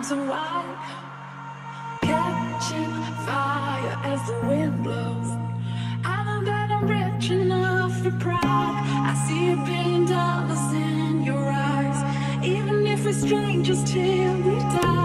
arms are wide, catching fire as the wind blows. I know that I'm rich enough for pride. I see $1 billion in your eyes. Even if we're strangers till we die.